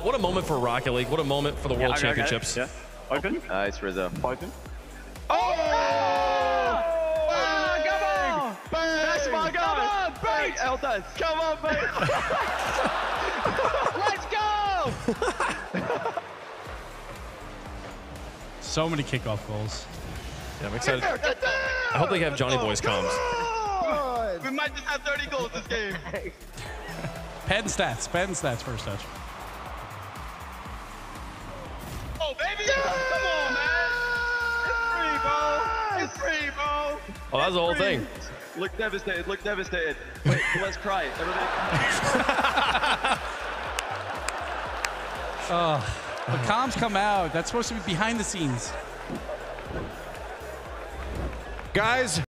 What a moment for Rocket League. What a moment for the World Championships. Yeah. Open. Nice, Rizzo. Open. Oh! Come on! That's my guy! Come on, Bang! Bates! Eldas! Come on, mate! Let's go! So many kickoff goals. Yeah, I'm excited. I hope they have Johnny Boy's comms. We might just have 30 goals this game. Pen stats first touch. Oh, baby! Come on, man! It's free, bro! Oh, that was the whole thing. Look devastated. Look devastated. Wait, let's cry. Everybody. The comms come out. That's supposed to be behind the scenes. Guys,